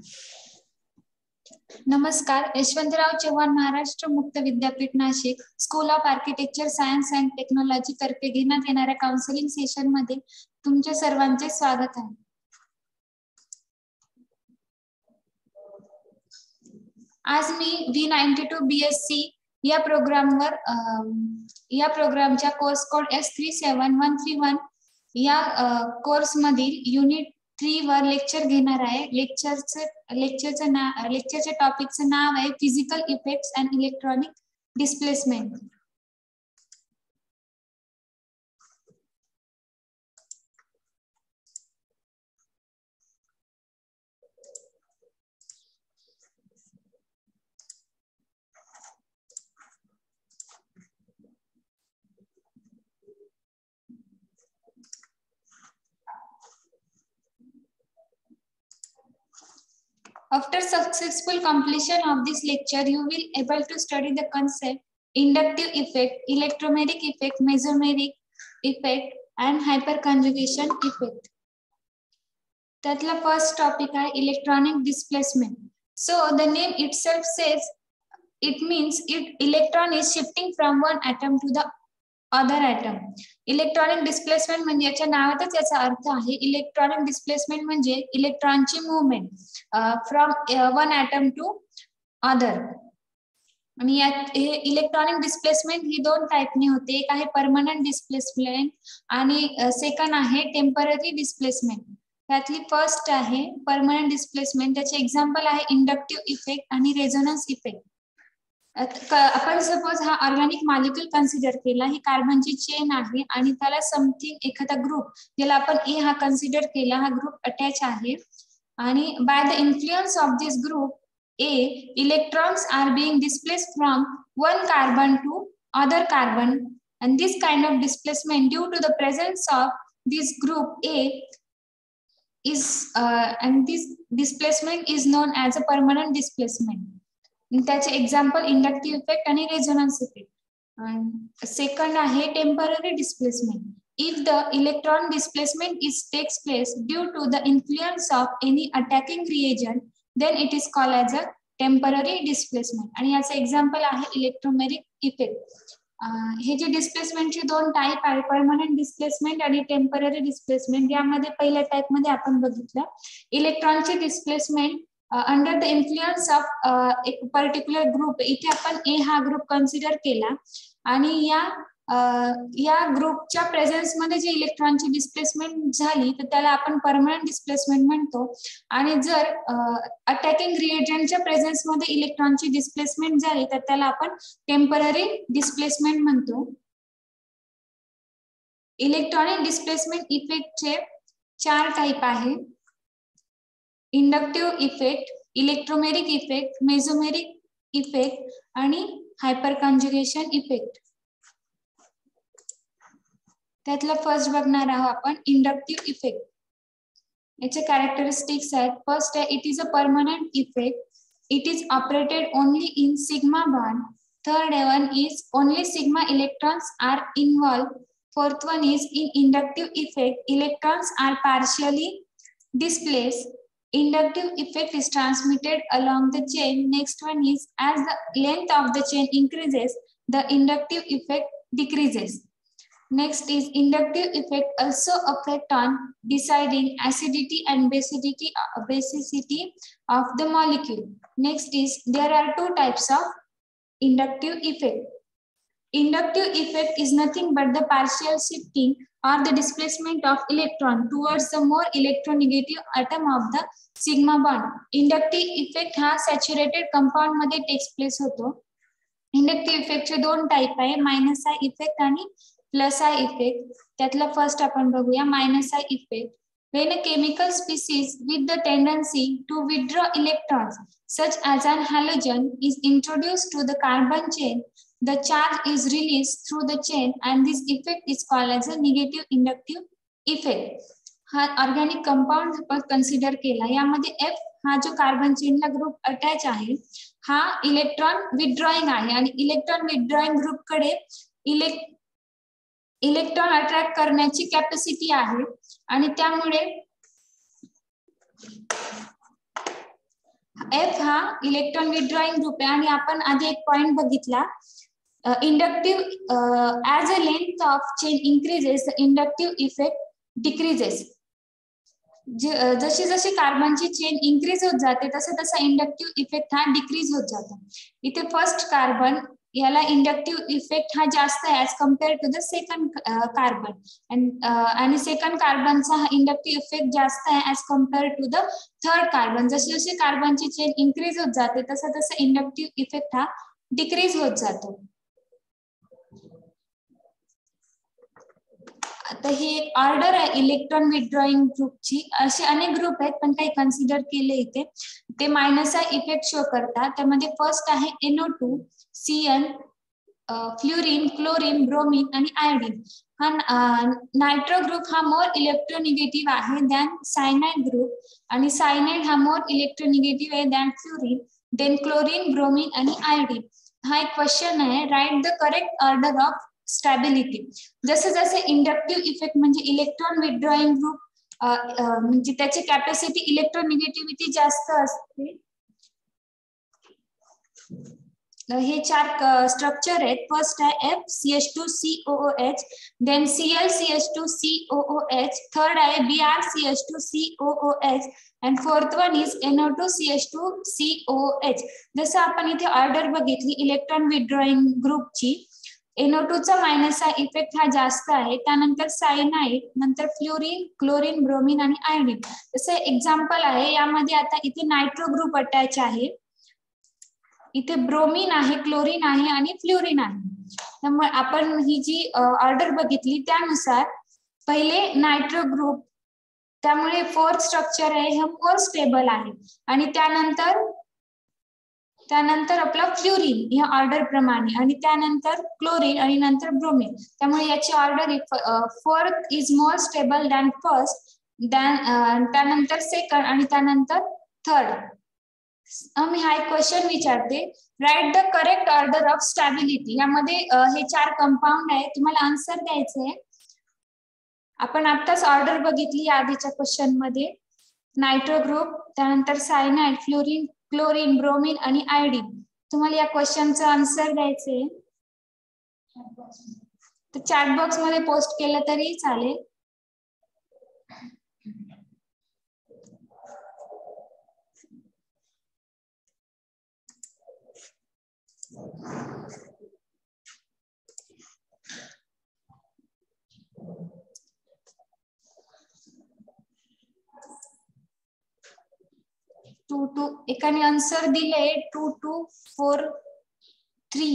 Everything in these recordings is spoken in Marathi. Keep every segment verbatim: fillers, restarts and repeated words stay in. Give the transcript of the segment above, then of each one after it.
नमस्कार. Yashwantrao Chavan Maharashtra Mukt Vidyapeeth Nashik school of architecture science and technology तर्फे घेण्यात येणाऱ्या काउन्सिलिंग सेशन मध्ये तुमचे सर्वांचे स्वागत आहे. आज मी V ninety two B S C या प्रोग्रामवर या प्रोग्रामच्या course code S three seven one three one या कोर्स मधील युनिट थ्री वर लेक्चर घेणार आहे. लेक्चरचे लेक्चरचं नाव लेक्चरच्या टॉपिकचं नाव आहे physical effects and electronic displacement. After successful completion of this lecture, you will able to study the concept inductive effect, electromagnetic effect, mesomeric effect, and hyperconjugation effect. त्यातला first topic आहे electronic displacement. So the name itself says it means it electron is shifting from one atom to the other atom. Electronic displacement म्हणजे याच्या नावातच याचा अर्थ आहे. इलेक्ट्रॉनिक डिस्प्लेसमेंट म्हणजे इलेक्ट्रॉनची movement from one atom to other. आणि यात हे इलेक्ट्रॉनिक डिस्प्लेसमेंट ही दोन टाइपने होते. एक आहे परमनंट डिस्प्लेसमेंट आणि सेकंड आहे टेम्पररी डिस्प्लेसमेंट. त्यातली फर्स्ट आहे परमनंट डिस्प्लेसमेंट. त्याचे एक्झाम्पल आहे इंडक्टिव्ह इफेक्ट आणि रेझोनन्स इफेक्ट. आपण सपोज हा ऑर्गॅनिक मॉलिक्यूल कन्सिडर केला. ही कार्बनची चेन आहे आणि त्याला समथिंग एखादा ग्रुप ज्याला आपण ए हा कन्सिडर केला, हा ग्रुप अटॅच आहे आणि by the influence of this group a electrons are being displaced from one carbon to other carbon and this kind of displacement due to the presence of this group A is uh, and this displacement is known as a permanent displacement. त्याचे एक्झाम्पल इंडक्टिव्ह इफेक्ट आणि रेझोनन्स इफेक्ट. सेकंड आहे temporary displacement. If the electron displacement is takes place due to the influence of any attacking reagent then it is called as a temporary displacement. आणि याचे एक्झाम्पल आहे इलेक्ट्रोमॅग्नेटिक इफेक्ट. हे जे डिस्प्लेसमेंटचे दोन टाईप आहे परमनंट डिस्प्लेसमेंट आणि टेम्पररी डिस्प्लेसमेंट. यामध्ये पहिल्या टाईप मध्ये आपण बघितलं इलेक्ट्रॉनचे displacement under the influence of एक पर्टिक्युलर ग्रुप. इथे आपण ए हा ग्रुप कन्सिडर केला आणि या या ग्रुपच्या प्रेझेन्स मध्ये जे इलेक्ट्रॉनची डिस्प्लेसमेंट झाली तर त्याला आपण परमनंट डिस्प्लेसमेंट म्हणतो. आणि जर अटॅकिंग रिएजंटच्या प्रेझेन्स मध्ये इलेक्ट्रॉनची डिस्प्लेसमेंट झाली तर त्याला आपण टेम्पररी डिस्प्लेसमेंट म्हणतो. इलेक्ट्रॉनिक डिस्प्लेसमेंट इफेक्टचे चार टाईप आहे. Inductive effect, electromagnetic effect, mesomeric effect आणि हायपरकॉन्जुगेशन इफेक्ट. त्यातला फर्स्ट बघणार आहोत आपण इंडक्टिव्ह इफेक्ट. याचे कॅरेक्टरिस्टिक्स आहेत. फर्स्ट आहे it is a permanent effect. It is operated only in sigma bond. Third one is only sigma electrons are involve. Fourth one is in inductive effect electrons are partially displaced. Inductive effect is transmitted along the chain. Next one is as the length of the chain increases, the inductive effect decreases. Next is inductive effect also affect on deciding acidity and basicity basicity of the molecule. Next is there are two types of inductive effect. Inductive effect is nothing but the partial shifting or the displacement of electron towards the more electronegative atom of the sigma bond. Inductive effect हा सॅच्युरेटेड कंपाउंड मध्ये टेक्स प्लेस होतो. इंडक्टिव्ह इफेक्टचे दोन टाइप आहे मायनस आय इफेक्ट आणि प्लस आय इफेक्ट. त्यातला फर्स्ट आपण बघूया minus I effect. When a chemical species with the tendency to withdraw electrons such as an halogen is introduced to the carbon chain, the charge is released through the chain and this effect is called as a negative inductive effect. हा ऑर्गॅनिक कंपाउंड आपण कन्सिडर केला. यामध्ये F हा जो कार्बन चेनला ग्रुप अटॅच आहे हा इलेक्ट्रॉन विथड्रॉइंग आहे आणि इलेक्ट्रॉन विथड्रॉइंग ग्रुप कडे इलेक्ट इलेक्ट्रॉन अट्रॅक्ट करण्याची कॅपॅसिटी आहे आणि त्यामुळे एफ हा इलेक्ट्रॉन विथड्रॉइंग ग्रुप आहे आणि आपण आधी एक पॉइंट बघितला, inductive as a length of chain increases the inductive effect decreases. जशी जशी कार्बनची चेन इन्क्रीज होत जाते तसं तसा इंडक्टिव्ह इफेक्ट हा डिक्रीज होत जातो. इथे फर्स्ट कार्बन याला इंडक्टिव्ह इफेक्ट हा जास्त आहे as compare to the second carbon, आणि सेकंड कार्बनचा हा इंडक्टिव्ह इफेक्ट जास्त आहे as compare to the third carbon. जशी जशी कार्बनची चेन इन्क्रीज होत जाते तसं तसं इंडक्टिव्ह इफेक्ट हा डिक्रीज होत जातो. आता ही एक ऑर्डर आहे इलेक्ट्रॉन विथड्रॉइंग ग्रुपची. असे अनेक ग्रुप आहेत पण काही कन्सिडर केले इथे. ते मायनस इफेक्ट शो करतात. त्यामध्ये फर्स्ट आहे N O two, C N, fluorine, chlorine, bromine आणि आयोडीन. हा नायट्रो ग्रुप हा मोर इलेक्ट्रोनिगेटिव्ह आहे दॅन सायनाइड ग्रुप, आणि सायनाइड हा मोर इलेक्ट्रोनिगेटिव्ह आहे than fluorine, then chlorine, bromine आणि आयोडीन. हा एक क्वेश्चन आहे, write the correct order of stability. जसे जसे इंडक्टिव्ह इफेक्ट म्हणजे इलेक्ट्रॉन विथड्रॉइंग ग्रुप म्हणजे त्याची कॅपॅसिटी इलेक्ट्रोनिगेटिव्हिटी जास्त असते. हे चार स्ट्रक्चर आहेत. फर्स्ट आहे F C H two C O O H, then C L C H two C O O H, third आहे B R C H two C O O H, and fourth one is N O two C H two C O O H. जसं आपण इथे ऑर्डर बघितली इलेक्ट्रॉन विथड्रॉइंग ग्रुपची, एन ओ टू चा मायनस इफेक्ट हा जास्त आहे, त्यानंतर सायनाइड, नंतर फ्लोरीन, क्लोरीन, ब्रोमीन आणि आयोडीन. जसं एक्झाम्पल आहे यामध्ये आता इथे नायट्रो ग्रुप अटॅच आहे, इथे ब्रोमीन आहे, क्लोरीन आहे आणि फ्लोरीन आहे. त्यामुळे आपण ही जी ऑर्डर बघितली त्यानुसार पहिले नायट्रो ग्रुप, त्यामुळे फोर्थ स्ट्रक्चर आहे हे मोर स्टेबल आहे, आणि त्यानंतर त्यानंतर आपला फ्लोरीन या ऑर्डर प्रमाणे, आणि त्यानंतर क्लोरीन आणि नंतर ब्रोमीन. त्यामुळे याची order fourth is more stable than first, than त्यानंतर सेकंड आणि त्यानंतर थर्ड. मी हा एक क्वेश्चन विचारते, write the correct order of stability. यामध्ये हे चार कंपाऊंड आहे, तुम्हाला आन्सर द्यायचे. आपण आत्ताच ऑर्डर बघितली आधीच्या क्वेश्चन मध्ये, नायट्रो ग्रुप, त्यानंतर सायनाइड, फ्लोरीन, क्लोरीन, ब्रोमीन आणि आयोडीन. तुम्हाला या क्वेश्चनचं आन्सर द्यायचे, तर चॅट बॉक्स मध्ये पोस्ट केलं तरी चालेल. टू टू एकाने आन्सर दिले two two four three.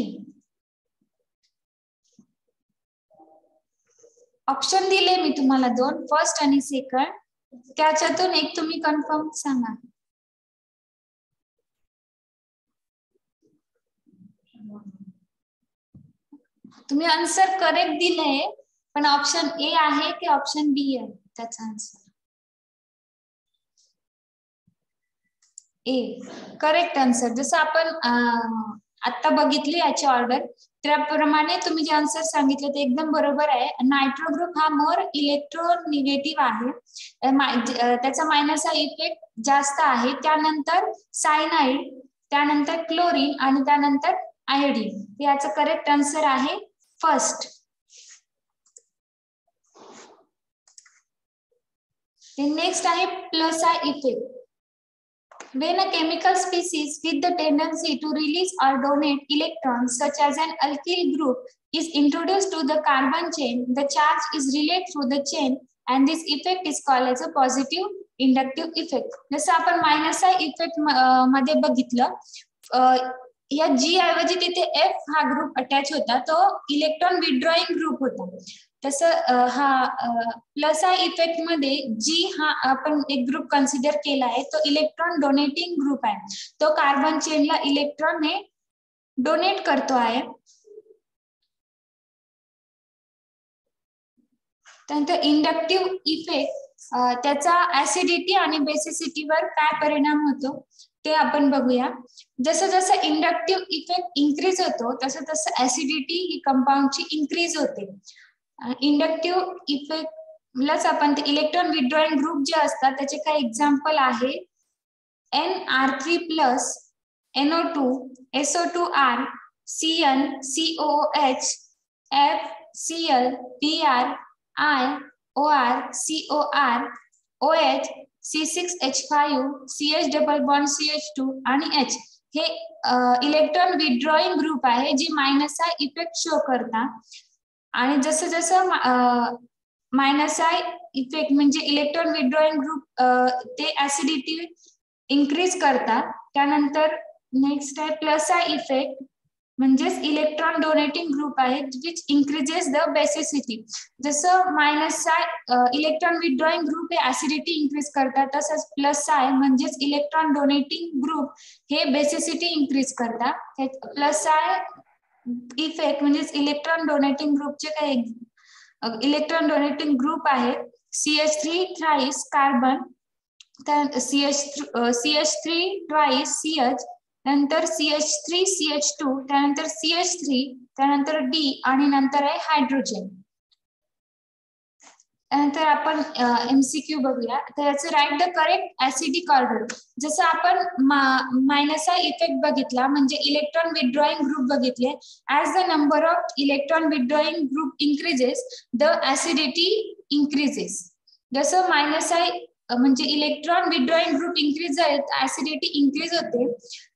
Option दिले मी तुम्हाला दोन, फर्स्ट आणि सेकंड. त्याच्यातून एक तुम्ही कन्फर्म सांगा. तुम्ही आन्सर करेक्ट दिले, पण ऑप्शन ए आहे की ऑप्शन बी आहे त्याचा आन्सर? A correct answer. जसं आपण आता बघितली याची ऑर्डर, त्याप्रमाणे तुम्ही जे आन्सर सांगितले ते एकदम बरोबर आहे. नायट्रो ग्रुप हा मोर इलेक्ट्रोनिगेटिव्ह आहे, त्याचा मायनस इफेक्ट जास्त आहे, त्यानंतर सायनाइड, त्यानंतर क्लोरीन आणि त्यानंतर आयोडीन. याचं करेक्ट आन्सर आहे फर्स्ट. नेक्स्ट आहे plus I effect. When a chemical species with the tendency to release or donate electrons, such as an alkyl group, is introduced to the carbon chain, the charge is relayed through the chain, and this effect is called as a positive inductive effect. जसं आपण मायनस आय इफेक्ट मध्ये बघितलं, या जी ऐवजी तिथे एफ हा ग्रुप अटॅच होता, तो इलेक्ट्रॉन विथड्रॉइंग ग्रुप होता. तसं हा प्लस आय इफेक्ट मध्ये जी हा आपण एक ग्रुप कन्सिडर केला आहे तो इलेक्ट्रॉन डोनेटिंग ग्रुप आहे, तो कार्बन चेनला इलेक्ट्रॉन हे डोनेट करतो आहे. त्यानंतर इंडक्टिव्ह इफेक्ट, त्याचा ऍसिडिटी आणि बेसिसिटीवर काय परिणाम होतो ते आपण बघूया. जसं जसं इंडक्टिव्ह इफेक्ट इन्क्रीज होतो तसं तसं ऍसिडिटी ही कंपाऊंडची इन्क्रीज होते. इंडक्टिव्ह इफेक्ट प्लस आपण इलेक्ट्रॉन विथड्रॉइंग ग्रुप जे असतात त्याचे काही एक्झाम्पल आहे, N R three plus, N O two, S O two R, C N, C O O H, F, C L, P R, I, O R, C O R, O H, C six H five, C H double bond C H two आणि H हे इलेक्ट्रॉन विथड्रॉइंग ग्रुप आहे जे मायनस आय इफेक्ट शो करता आणि जसं जसं मायनस आय इफेक्ट म्हणजे इलेक्ट्रॉन विथड्रॉइंग ग्रुप ते ऍसिडिटी इन्क्रीज करतात. त्यानंतर नेक्स्ट आहे प्लस आय इफेक्ट म्हणजेच इलेक्ट्रॉन डोनेटिंग ग्रुप आहे विच इन्क्रीजेस द बेसिसिटी. जसं minus I electron withdrawing group हे ऍसिडिटी इन्क्रीज करतात तसंच प्लस आय म्हणजेच इलेक्ट्रॉन डोनेटिंग ग्रुप हे बेसिसिटी इन्क्रीज करतात. प्लस आय इफेक्ट म्हणजेच इलेक्ट्रॉन डोनेटिंग ग्रुपचे काही इलेक्ट्रॉन डोनेटिंग ग्रुप आहेत C H three thrice carbon, C H C H three twice C H, नंतर C H three C H two, त्यानंतर सी एच थ्री, त्यानंतर डी आणि नंतर आहे हायड्रोजन. त्यानंतर आपण एमसीक्यू बघूया. तर याचं write the correct acidic order. जसं आपण मायनस आय इफेक्ट बघितला म्हणजे इलेक्ट्रॉन विथड्रॉइंग ग्रुप बघितले. As the number of electron withdrawing group increases the acidity increases. जसं मायनस आय म्हणजे इलेक्ट्रॉन विथड्रॉइंग ग्रुप इन्क्रीज झाले ऍसिडिटी इन्क्रीज होते.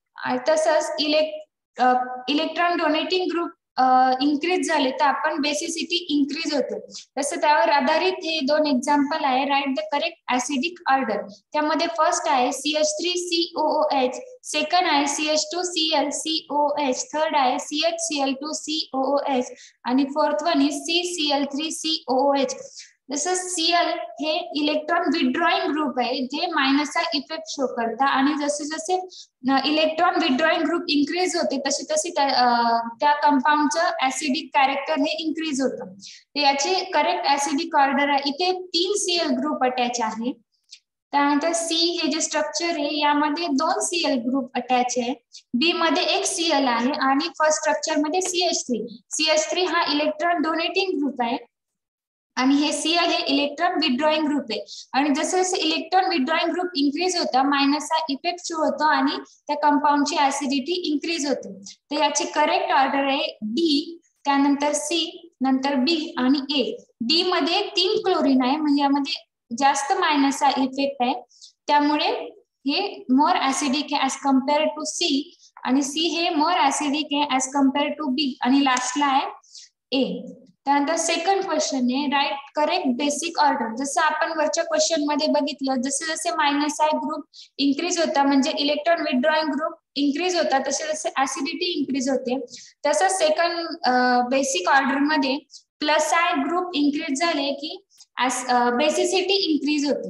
तसंच elect electron donating group increase झाले तर आपण बेसिसिटी इन्क्रीज होते. तसं त्यावर आधारित हे दोन एक्झाम्पल आहे. Write the correct acidic order. त्यामध्ये फर्स्ट आहे C H three C O O H, second आहे C H two C L C O H, third आहे C H C L two C O O H आणि fourth one is C C L three C O O H. जसं Cl हे इलेक्ट्रॉन विथड्रॉइंग ग्रुप आहे जे मायनस आय इफेक्ट शो करता आणि जसे जसे इलेक्ट्रॉन विथड्रॉइंग ग्रुप इन्क्रीज होते तसे तसे त्या कंपाऊंडचं ऍसिडिक कॅरेक्टर हे इन्क्रीज होतं. याची करेक्ट ऍसिडिक ऑर्डर आहे. इथे तीन Cl ग्रुप अटॅच आहे. त्यानंतर सी हे जे स्ट्रक्चर आहे यामध्ये दोन Cl ग्रुप अटॅच आहे. बी मध्ये एक Cl आहे आणि फर्स्ट स्ट्रक्चर मध्ये C H three. C H three हा इलेक्ट्रॉन डोनेटिंग ग्रुप आहे आणि हे Cl हे इलेक्ट्रॉन विथड्रॉइंग ग्रुप आहे. आणि जसं जसं इलेक्ट्रॉन विथड्रॉइंग ग्रुप इन्क्रीज होतं मायनस आय इफेक्ट शो होतो आणि त्या कंपाऊंडची ऍसिडिटी इन्क्रीज होते. तर याची करेक्ट ऑर्डर आहे डी, त्यानंतर सी, नंतर बी आणि ए. डी मध्ये तीन क्लोरीन आहे म्हणजे यामध्ये जास्त मायनस आय इफेक्ट आहे त्यामुळे हे मोर ऍसिडिक आहे ऍज कम्पेअर टू सी आणि सी हे मोर ऍसिडिक आहे ऍज कम्पेअर टू बी आणि लास्टला आहे ए. त्यानंतर सेकंड क्वेश्चन आहे राईट करेक्ट बेसिक ऑर्डर. जसं आपण वरच्या क्वेश्चन मध्ये बघितलं जसे जसे मायनस आय ग्रुप इन्क्रीज होता म्हणजे इलेक्ट्रॉन विथड्रॉइंग ग्रुप इन्क्रीज होता तसे जसे ऍसिडिटी इन्क्रीज होते. तसंच सेकंड बेसिक ऑर्डर मध्ये प्लस आय ग्रुप इन्क्रीज झाले की बेसिसिटी इन्क्रीज होते.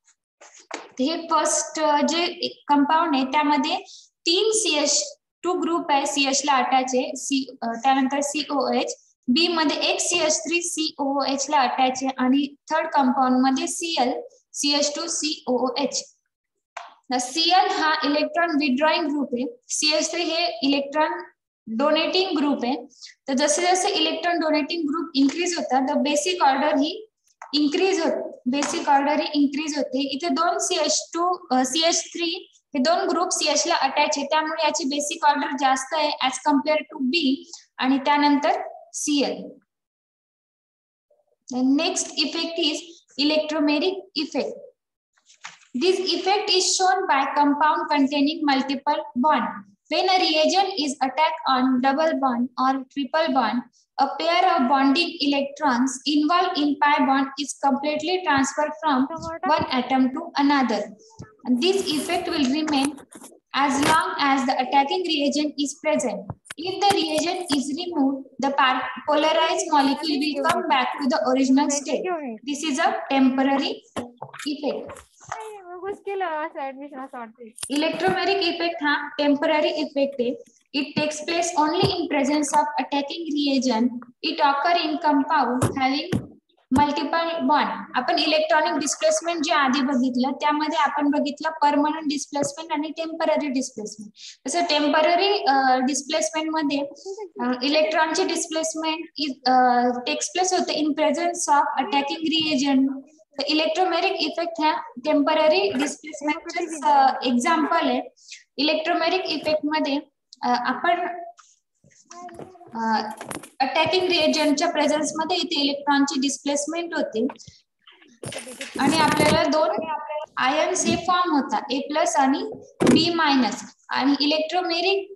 हे फर्स्ट जे कंपाऊंड आहे त्यामध्ये तीन सी एच टू ग्रुप आहे सी एच ला अटॅच आहे सी त्यानंतर सी ओ एच. बी मध्ये एक C H three C O O H ला अटॅच आहे आणि थर्ड कंपाऊंड मध्ये Cl C H two C O O H. Cl हा इलेक्ट्रॉन विथड्रॉइंग ग्रुप आहे. सी एच थ्री हे इलेक्ट्रॉन डोनेटिंग ग्रुप आहे. तर जसे जसे इलेक्ट्रॉन डोनेटिंग ग्रुप इन्क्रीज होतात तर बेसिक ऑर्डर ही इन्क्रीज होते. बेसिक ऑर्डर ही इन्क्रीज होते. इथे दोन C H two C H three हे दोन ग्रुप सी एच ला अटॅच आहे त्यामुळे याची बेसिक ऑर्डर जास्त आहे ऍज कम्पेअर टू बी आणि त्यानंतर Cl. The next effect is electromeric effect. This effect is shown by compound containing multiple bond. When a reagent is attacked on double bond or triple bond, a pair of bonding electrons involved in pi bond is completely transferred from one atom to another. And this effect will remain as long as the attacking reagent is present. If the reagent is removed, the polarized molecule will come back to the original state. This is a temporary effect. Electromeric effect हा temporary effect आहे. It takes place only in presence of attacking reagent. It occur in compound having multiple bond. आपण इलेक्ट्रॉनिक डिस्प्लेसमेंट जे आधी बघितलं त्यामध्ये आपण बघितलं परमनंट डिस्प्लेसमेंट आणि टेम्पररी डिस्प्लेसमेंट. तसं टेम्पररी डिस्प्लेसमेंट मध्ये इलेक्ट्रॉनचे डिस्प्लेसमेंट टेक्स प्लेस होते in presence of attacking reagent तर इलेक्ट्रोमेरिक इफेक्ट ह्या टेम्पररी डिस्प्लेसमेंटचे एक्झाम्पल आहे. इलेक्ट्रोमेरिक इफेक्ट मध्ये आपण अटॅकिंग रिएजंटच्या प्रेझेन्स मध्ये इथे इलेक्ट्रॉनची डिस्प्लेसमेंट होते आणि आपल्याला दोन आयन्स हे फॉर्म होता, ए प्लस आणि बी मायनस. आणि इलेक्ट्रोमेरिक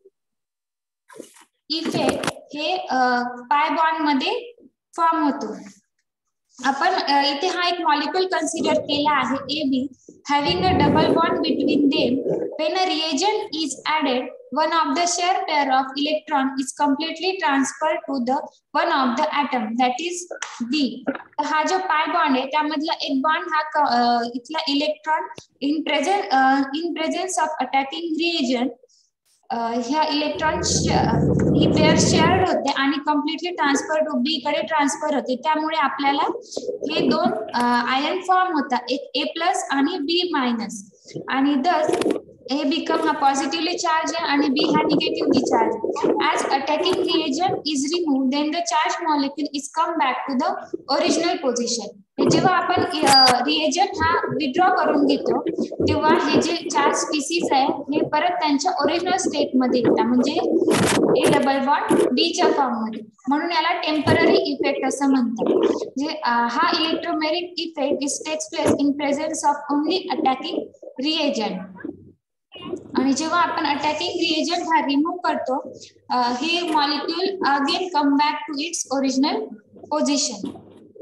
इफेक्ट हे पाय बॉन्ड मध्ये फॉर्म होतो. आपण इथे हा एक मॉलिक्यूल कन्सिडर केला आहे A B, having a double bond between them. When a reagent is added, one of the share pair of electron is completely transferred to the one of the atom, that is B. हा जो पाय बॉन्ड आहे त्यामधला एक बॉन्ड हा इथला electron in present in presence of attacking reagent ह्या इलेक्ट्रॉन ही पेअर शेअर्ड होते आणि कम्प्लिटली ट्रान्सफर टू बी कडे ट्रान्सफर होते. त्यामुळे आपल्याला हे दोन आयन फॉर्म होतात, एक ए प्लस आणि बी मायनस. आणि दस A become a positively charged and B ha negatively charged. As attacking reagent is removed, then the charged molecule is come back to the original position. जेव्हा आपण रिएजंट हा विड्रॉ करून घेतो तेव्हा हे जे चार स्पीसीज आहे हे परत त्यांच्या ओरिजिनल स्टेट मध्ये येतात, म्हणजे ए डबल बॉन्ड बी च्या फॉर्म मध्ये. म्हणून याला टेम्पररी इफेक्ट असं म्हणतात. जे हा electromeric effect is takes place in presence of only attacking reagent. आणि जेव्हा आपण अटॅकिंग रिएजंट हा रिमूव्ह करतो हे molecule again come back to its original position.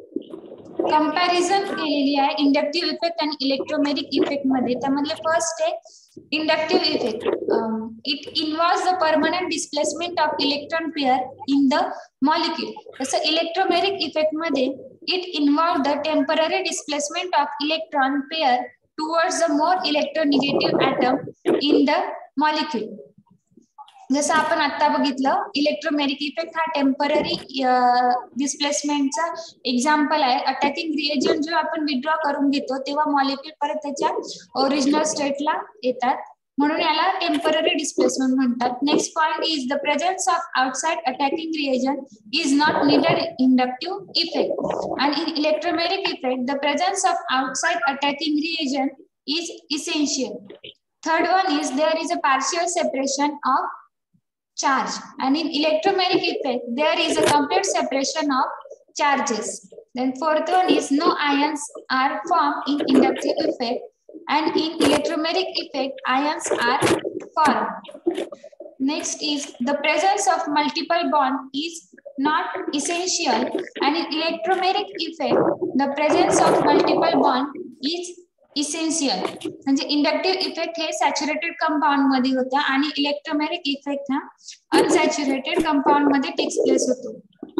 Comparison केलेली आहे इंडक्टिव्ह इफेक्ट आणि इलेक्ट्रोमेरिक इफेक्ट मध्ये. त्यामधले फर्स्ट आहे inductive effect. It involves the permanent displacement of electron pair in the molecule. तसं इलेक्ट्रोमेरिक इफेक्ट मध्ये it involve the temporary displacement of electron pair towards the more electronegative atom in the molecule. जसं आपण आता बघितलं इलेक्ट्रोमेरिक इफेक्ट हा टेम्पररी डिस्प्लेसमेंटचा एक्झाम्पल आहे. अटॅकिंग रिएजंट जो आपण विड्रॉ करून घेतो तेव्हा मॉलिक्यूल परत त्याच्या ओरिजिनल स्टेटला येतात, म्हणून याला टेम्पररी डिस्प्लेसमेंट म्हणतात. Next point is the presence of outside attacking reagent is not needed inductive effect. आणि in electromeric effect the presence of outside attacking reagent is essential. Third one is there is a partial separation of charge, and in electromagnetic effect there is a complete separation of charges. Then fourth one is no ions are formed in inductive effect, and in electromagnetic effect ions are formed. Next is the presence of multiple bond is not essential, and in electromagnetic effect the presence of multiple bond is essential. म्हणजे इंडक्टिव्ह इफेक्ट हे सॅच्युरेटेड कंपाऊंड मध्ये होता आणि इलेक्ट्रोमॅग्नेटिक इफेक्ट हा अनसॅच्युरेटेड कंपाऊंड मध्ये टेक्स प्लेस होतो.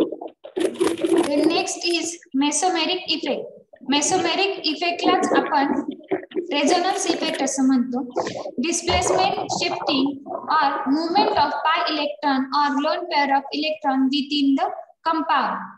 Next is mesomeric effect. Mesomeric इफेक्टलाच आपण रेझोनन्स इफेक्ट असं म्हणतो. डिस्प्लेसमेंट, शिफ्टिंग और मूवमेंट ऑफ पाय इलेक्ट्रॉन और lone pair of electron within the compound.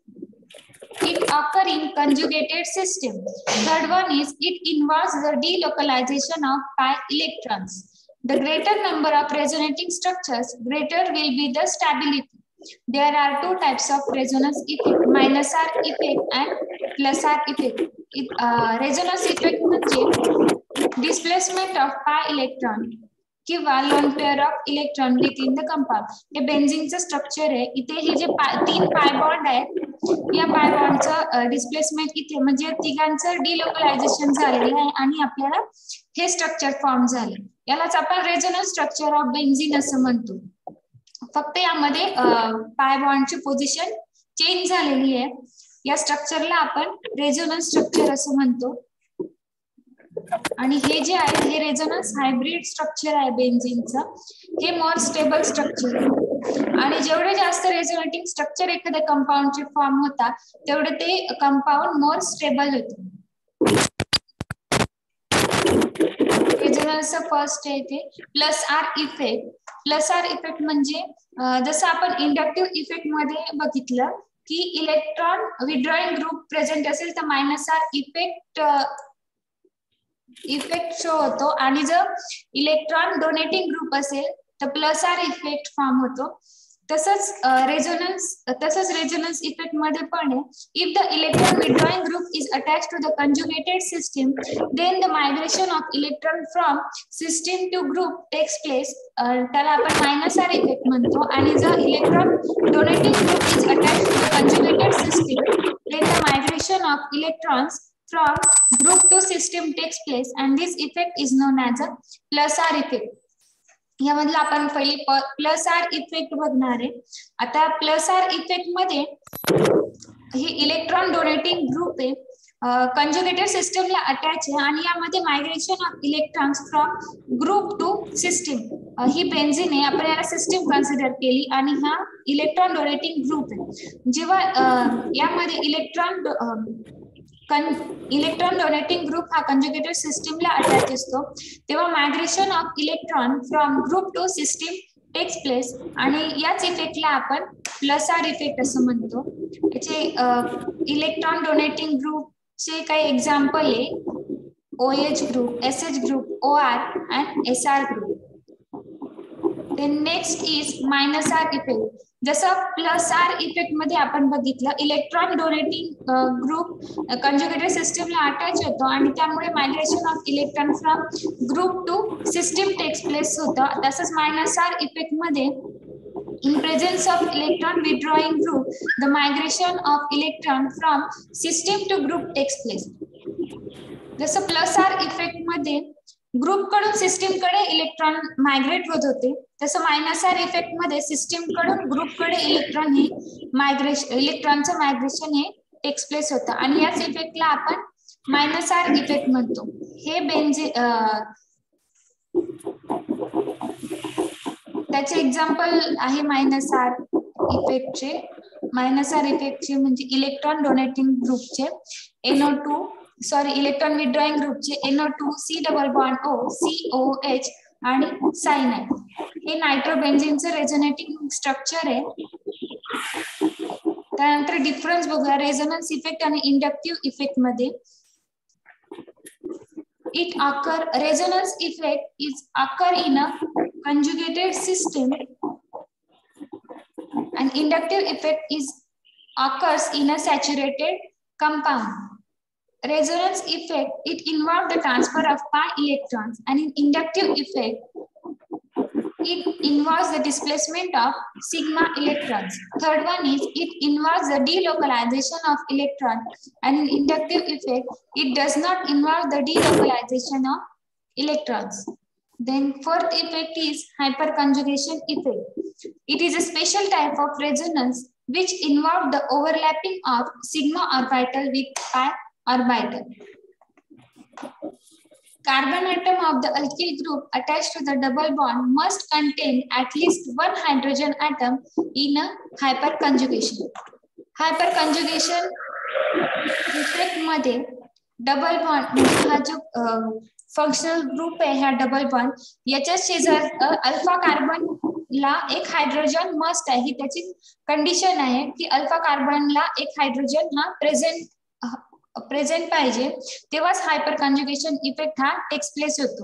It occur in conjugated system. Third one is it involves the delocalization of pi electrons. The greater number of resonating structures, greater will be the stability. There are two types of resonance effect: minus R effect and plus R effect. It, uh, resonance effect म्हणजे displacement of pi electron किंवा lone pair of electron within the compound. हे बेन्झीनचं स्ट्रक्चर आहे. इथे हे जे तीन पाय बॉन्ड आहेत या पाय बॉन्डचं डिस्प्लेसमेंट इथे म्हणजे तिघांचं डिलोकलायझेशन झालेलं आहे आणि आपल्याला हे स्ट्रक्चर फॉर्म झाले. यालाच आपण रेझोनन्स स्ट्रक्चर ऑफ बेन्झीन असं म्हणतो. फक्त यामध्ये पाय बॉन्डची पोझिशन चेंज झालेली आहे. या स्ट्रक्चरला आपण रेझोनन्स स्ट्रक्चर असं म्हणतो. आणि हे जे आहे हे रेझोनन्स हायब्रिड स्ट्रक्चर आहे बेन्झीनचं. हे मोर स्टेबल स्ट्रक्चर आहे आणि जेवढे जास्त रेझोनेटिंग स्ट्रक्चर एखाद्या कंपाऊंडचे फॉर्म होतात तेवढे ते कंपाऊंड मोर स्टेबल होते. रेझोनन्सचं फर्स्ट आहे ते plus R effect. Plus R effect म्हणजे जसं आपण इंडक्टिव्ह इफेक्ट मध्ये बघितलं की इलेक्ट्रॉन विड्रॉइंग ग्रुप प्रेझेंट असेल तर minus R effect effect show होतो आणि जर इलेक्ट्रॉन डोनेटिंग ग्रुप असेल तर प्लस आर इफेक्ट फॉर्म होतो. तसंच रेझोनन्स तसंच रेझोनन्स इफेक्ट मध्ये पण आहे, if the electron withdrawing group is attach to the conjugated system then the migration of electron from system to group takes place, त्याला आपण मायनस आर इफेक्ट म्हणतो. आणि जर electron donating group is attach to the conjugated system then the migration of electrons from group to system takes place and this effect is known as a plus R effect. यामधला आपण पहिली प्लस आर इफेक्ट बघणार आहे. आता प्लस आर इफेक्ट मध्ये हे इलेक्ट्रॉन डोनेटिंग ग्रुप आहे, कंजुगेटेड सिस्टमला अटॅच आहे आणि यामध्ये migration of electrons from group to system. ही बेन्झीन आहे, आपण याला सिस्टम कन्सिडर केली आणि हा इलेक्ट्रॉन डोनेटिंग ग्रुप आहे. जेव्हा यामध्ये इलेक्ट्रॉन इलेक्ट्रॉन डोनेटिंग ग्रुप हा कंजुगेटेड सिस्टमला अटॅच असतो तेव्हा migration of electron from group to system takes place आणि याच इफेक्टला आपण प्लस आर इफेक्ट असं म्हणतो. याचे इलेक्ट्रॉन डोनेटिंग ग्रुपचे काही एक्झाम्पल आहे, OH group, SH group, OR and SR group. Then next is minus R effect. जसं प्लस आर इफेक्ट मध्ये आपण बघितलं, इलेक्ट्रॉन डोनेटिंग ग्रुप कंजुगेटेड सिस्टमला अटॅच होतो आणि त्यामुळे migration of electron from group to system takes place होतं. तसंच मायनस आर इफेक्ट मध्ये in presence of electron withdrawing group the migration of electron from system to group takes place. जसं प्लस आर इफेक्ट मध्ये ग्रुप कडून सिस्टम कडे इलेक्ट्रॉन मायग्रेट होत होते, तसं मायनस आर इफेक्ट मध्ये सिस्टम कडून ग्रुप कडे इलेक्ट्रॉन हे मायग्रेशन इलेक्ट्रॉनचं मायग्रेशन हे टेक्स प्लेस होतं आणि याच इफेक्टला आपण मायनस आर इफेक्ट म्हणतो. हे बेन्झी त्याचे एक्झाम्पल आहे मायनस आर इफेक्टचे. मायनस आर इफेक्टचे म्हणजे इलेक्ट्रॉन डोनेटिंग ग्रुपचे NO two sorry electron withdrawing ग्रुपचे NO two, C double bond O, C O H आणि सायनाइड. हे नायट्रोबेन्झीनचं रेझोनेटिंग स्ट्रक्चर आहे. त्यानंतर डिफरन्स बघूया रेझोनन्स इफेक्ट आणि इंडक्टिव्ह इफेक्ट मध्ये. It occur resonance effect is occur in a conjugated system and inductive effect is occurs in a saturated compound. Resonance effect it involves the transfer of pi electrons and in inductive effect it involves the displacement of sigma electrons. Third one is it involves the delocalization of electron and in inductive effect it does not involve the delocalization of electrons. Then fourth effect is hyperconjugation effect. It is a special type of resonance which involves the overlapping of sigma orbital with pi orbital. Carbon atom of the alkyl group attached to the double bond must contain at least one hydrogen atom in a hyperconjugation. Hyperconjugation effect मध्ये डबल बॉन्ड म्हणजे हा जो फंक्शनल ग्रुप आहे ह्या डबल बॉन्ड याच्या शेजार अल्फा कार्बन ला एक हायड्रोजन मस्ट आहे. ही त्याची कंडिशन आहे की अल्फा कार्बनला एक हायड्रोजन हा प्रेझेंट प्रेझेंट पाहिजे तेव्हाच हायपर कंजुगेशन इफेक्ट हा टेक्स प्लेस होतो.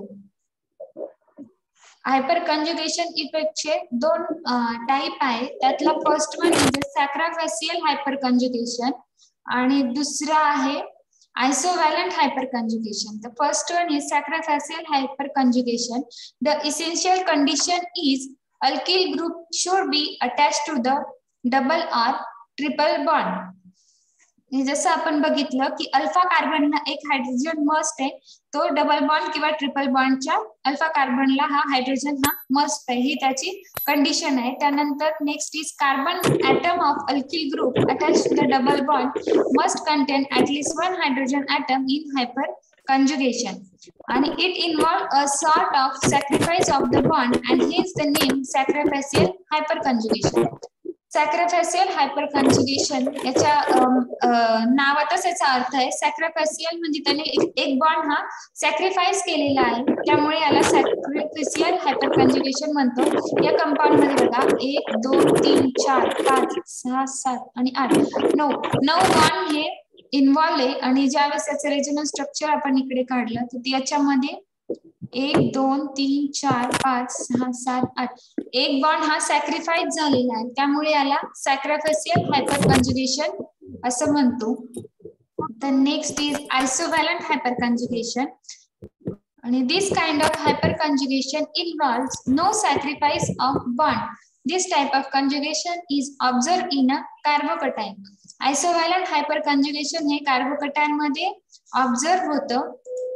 हायपर कंजुगेशन इफेक्टचे दोन टाइप आहे. त्यातला फर्स्ट वन म्हणजे सॅक्राफॅसियल हायपर कंजुगेशन आणि दुसरा आहे isovalent hyperconjugation. The first one is sacrificial hyperconjugation. The essential condition is alkyl group should be attached to the double or triple bond. जसं आपण बघितलं की अल्फा कार्बनला एक हायड्रोजन मस्ट आहे, तो डबल बॉन्ड किंवा ट्रिपल बॉन्डच्या अल्फा कार्बनला हा हायड्रोजन हा मस्ट आहे, ही त्याची कंडिशन आहे. त्यानंतर next is carbon atom of alkyl group attach to the double bond must contain at least one hydrogen atom in hyperconjugation आणि it involve a sort of sacrifice of the bond and has the name sacrificial hyperconjugation. Sacrificial hyperconjugation याच्या नावातच याचा अर्थ आहे. सॅक्रिफॅसियल म्हणजे त्याने एक बॉन्ड हा सॅक्रिफाइस केलेला आहे, त्यामुळे याला सॅक्रिफॅसियल हायपरकंजुगेशन म्हणतो. या कंपाऊंड मध्ये बघा एक दोन तीन चार पाच सहा सात आणि आठ नऊ नऊ बॉन्ड हे इन्व्हॉल्व आहे आणि ज्यावेळेस याचं रेजोनन्स स्ट्रक्चर आपण इकडे काढलं तर याच्यामध्ये एक दोन तीन चार पाच सहा सात आठ एक बॉन्ड हा सॅक्रिफाईस झालेला आहे, त्यामुळे याला सॅक्रिफिशियल हायपर कंजुगेशन असं म्हणतो. The next is isovalent hyperconjugation. And this kind of hyperconjugation involves no sacrifice of bond. This type of conjugation is observed in a carbocation. Isovalent hyperconjugation हे कार्बोकॅटायन मध्ये ऑब्झर्व होतं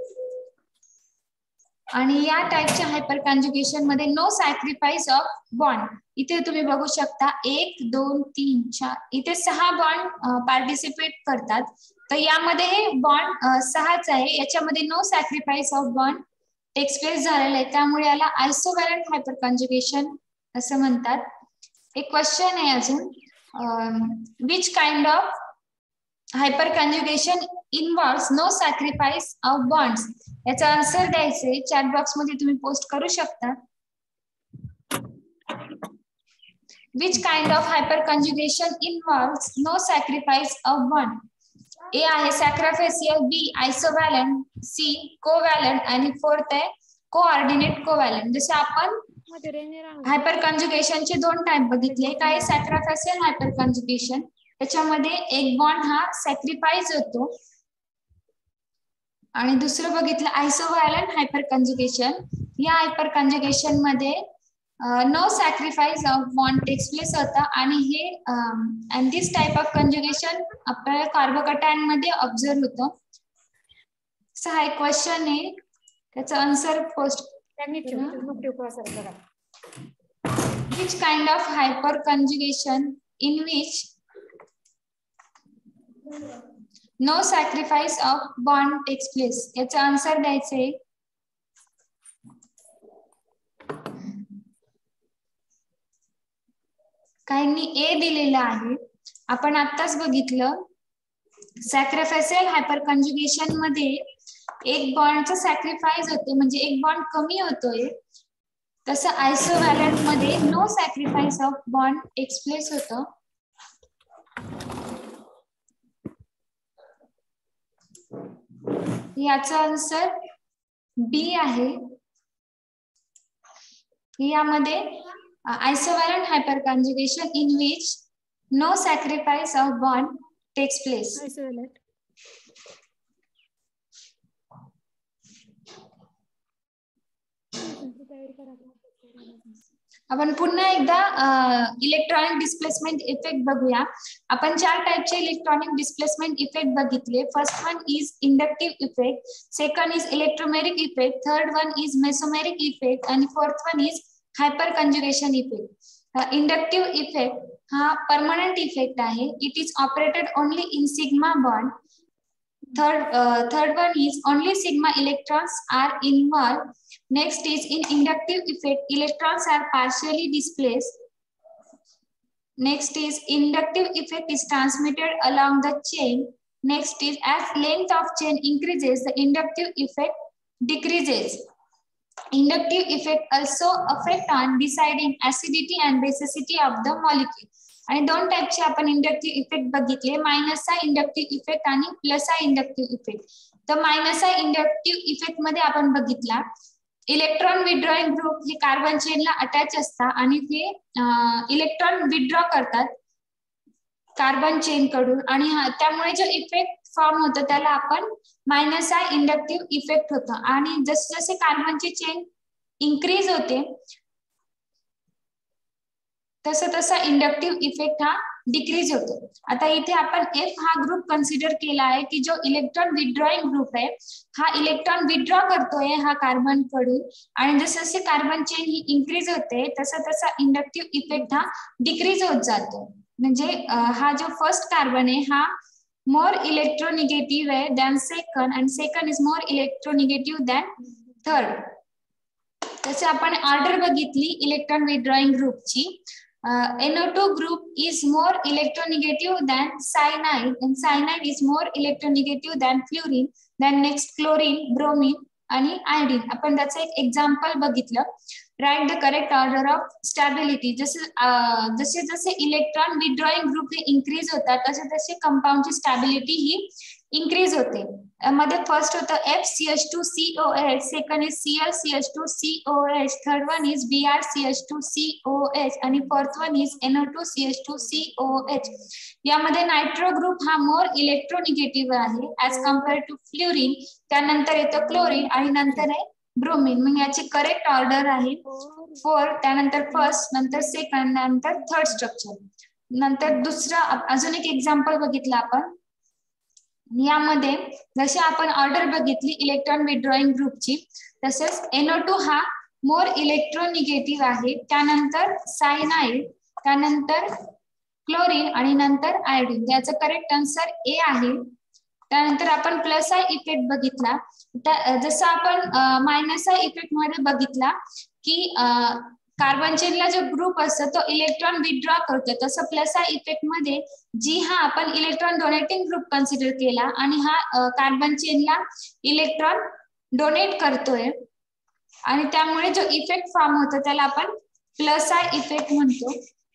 आणि या टाइपच्या हायपर कॉन्जुगेशन मध्ये नो सॅक्रिफाइस ऑफ बॉन्ड. इथे तुम्ही बघू शकता एक दोन तीन चार इथे सहा बॉन्ड पार्टिसिपेट करतात, तर यामध्ये हे बॉन्ड सहाच आहे, याच्यामध्ये no sacrifice of bond takes place झालेला आहे, त्यामुळे याला आयसोव्हॅलंट हायपर कॉन्जुगेशन असं म्हणतात. एक क्वेश्चन आहे अजून, which kind of hyperconjugation involves no sacrifice of bonds. याचा आन्सर द्यायचे चॅट बॉक्स मध्ये तुम्ही पोस्ट करू शकता. Which kind of hyperconjugation involves no sacrifice of bond. A आहे sacrificial, B isovalent, C covalent आणि फोर्थ आहे कोऑर्डिनेट कोव्हॅलंट. जसे आपण हायपर कॉन्जुगेशनचे दोन टाइप बघितले, काय सॅक्रिफिशियल हायपर कॉन्जुगेशन, त्याच्यामध्ये एक बॉन्ड हा सॅक्रिफाइस होतो, आणि दुसरं बघितलं आयसोव्हॅलंट हायपर कॉन्जुगेशन. या हायपर कॉन्जुगेशन मध्ये no sacrifice of bond takes place होता, आणि हे and this type of conjugation आपल्याला कार्बोकॅटायन मध्ये ऑब्झर्व होतं. हा एक क्वेश्चन आहे, त्याचा answer post. Which kind of hyperconjugation in which no sacrifice of bond takes place. याचा आन्सर द्यायचे. काहींनी ए दिलेला आहे, आपण आत्ताच बघितलं सॅक्रिफिशियल हायपरकॉन्जुगेशन मध्ये एक बॉन्डचा सॅक्रिफाइस होते, म्हणजे एक बॉन्ड कमी होतोय, तसं आयसोव्हॅलंट मध्ये no sacrifice of bond takes place होतं. याचा आन्सर बी आहे. यामध्ये isovalent hyperconjugation in which no sacrifice of bond takes place. आपण पुन्हा एकदा इलेक्ट्रॉनिक डिस्प्लेसमेंट इफेक्ट बघूया. आपण चार टाइपचे इलेक्ट्रॉनिक डिस्प्लेसमेंट इफेक्ट बघितले. First one is inductive effect, second is electromeric effect, third one is mesomeric effect आणि fourth one is hyperconjugation effect. Inductive effect हा परमनंट इफेक्ट आहे. It is operated only in sigma bond. Third, uh, third one is only sigma electrons are involved. Next is in inductive effect, electrons are partially displaced. Next is inductive effect is transmitted along the chain. Next is as length of chain increases, the inductive effect decreases. Inductive effect also affect on deciding acidity and basicity of the molecule. आणि दोन टाइपचे आपण इंडक्टिव्ह इफेक्ट बघितले, मायनस चा इंडक्टिव्ह इफेक्ट आणि प्लस चा इंडक्टिव्ह इफेक्ट. तर मायनस चा इंडक्टिव्ह इफेक्ट मध्ये आपण बघितला इलेक्ट्रॉन विड्रॉइंग ग्रुप हे कार्बन चेनला अटॅच असतात आणि ते इलेक्ट्रॉन विड्रॉ करतात कार्बन चेन कडून, आणि त्यामुळे जो इफेक्ट फॉर्म होतो त्याला आपण मायनस चा इंडक्टिव्ह इफेक्ट होतो. आणि जसे जसे कार्बनची चेन इन्क्रीज होते तसा तसा इंडक्टिव्ह इफेक्ट हा डिक्रीज होतो. आता इथे आपण एफ हा ग्रुप कन्सिडर केला आहे की जो इलेक्ट्रॉन विड्रॉइंग ग्रुप आहे, हा इलेक्ट्रॉन विड्रॉ करतोय हा कार्बन कडून, आणि जसे जसे कार्बन चेन ही इन्क्रीज होते तसा तसा इंडक्टिव्ह इफेक्ट हा डिक्रीज होत जातो. म्हणजे हा जो फर्स्ट कार्बन आहे हा मोर इलेक्ट्रोनिगेटिव्ह आहे दॅन सेकंड, आणि second is more electronegative than third. तसे आपण ऑर्डर बघितली इलेक्ट्रॉन विड्रॉइंग ग्रुपची. Uh, N O two group is more electronegative than cyanide, and cyanide is more electronegative than fluorine, then next chlorine, bromine आणि iodine. आपण त्याचं एक एक्झाम्पल बघितलं. Write the correct order of stability. जसे जसे जसे इलेक्ट्रॉन विड्रॉइंग ग्रुप हे इन्क्रीज होतात तसे तसे कंपाऊंडची स्टॅबिलिटी ही इन्क्रीज होते. मध्ये फर्स्ट होतं F C H two C O H, second is C L C H two C O H, third one is B R C H two C O H आणि fourth one is N O two C H two C O H. यामध्ये नायट्रो ग्रुप हा मोर इलेक्ट्रोनिगेटिव्ह आहे ऍज कम्पेअर टू फ्लोरीन. त्यानंतर येतं क्लोरीन आणि नंतर आहे ब्रोमीन. मग याची करेक्ट ऑर्डर आहे फोर, त्यानंतर फर्स्ट, नंतर सेकंड, नंतर थर्ड स्ट्रक्चर. नंतर दुसरं अजून एक एक्झाम्पल बघितलं आपण. यामध्ये जसे आपण ऑर्डर बघितली इलेक्ट्रॉन विथड्रॉइंग ग्रुपची, तसेच एन ओ टू हा मोर इलेक्ट्रोनिगेटिव्ह आहे, त्यानंतर सायनाइड, त्यानंतर क्लोरीन आणि नंतर आयोडीन. याचं करेक्ट आन्सर ए आहे. त्यानंतर आपण प्लस आय इफेक्ट बघितला. जसं आपण मायनस आय इफेक्ट मध्ये बघितला की कार्बन चेनला जो ग्रुप असतो तो इलेक्ट्रॉन विथड्रॉ करतो, तसं प्लस आय इफेक्ट मध्ये जी हा आपण इलेक्ट्रॉन डोनेटिंग ग्रुप कन्सिडर केला आणि हा कार्बन चेनला इलेक्ट्रॉन डोनेट करतोय आणि त्यामुळे जो इफेक्ट फॉर्म होतो त्याला आपण प्लस आय इफेक्ट म्हणतो.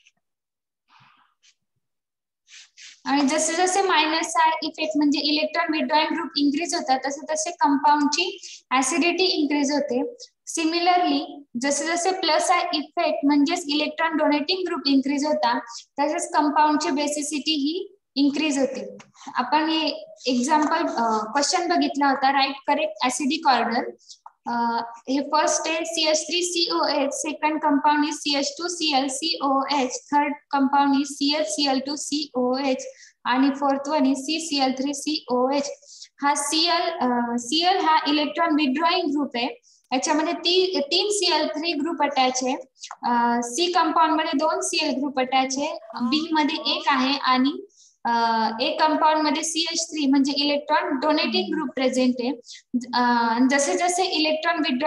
आणि जसे जसे मायनस आय इफेक्ट म्हणजे इलेक्ट्रॉन विथड्रॉइंग ग्रुप इन्क्रीज होतात तसे तसे कंपाऊंडची ऍसिडिटी इन्क्रीज होते. सिमिलरली जसे जसे प्लस आय इफेक्ट म्हणजेच इलेक्ट्रॉन डोनेटिंग ग्रुप इन्क्रीज होता तसेच कंपाऊंडची बेसिसिटी ही इन्क्रीज होते. आपण हे एक्झाम्पल क्वेश्चन बघितला होता, राईट करेक्ट ऍसिडिक ऑर्डर. हे फर्स्ट आहे C H three C O H, second compound is C H two C L C O H, third compound is C L C L two C O H आणि fourth one is C C L three C O H. हा सीएल सीएल हा इलेक्ट्रॉन विथड्रॉइंग ग्रुप आहे. याच्यामध्ये ती तीन C L three group attach आहे. सी कंपाउंड मध्ये दोन सी एल ग्रुप अटॅच आहे, बी मध्ये एक आहे आणि ए कंपाउंड मध्ये सी एच थ्री म्हणजे इलेक्ट्रॉन डोनेटिंग ग्रुप प्रेझेंट आहे. जसे जसे इलेक्ट्रॉन विथड्रॉ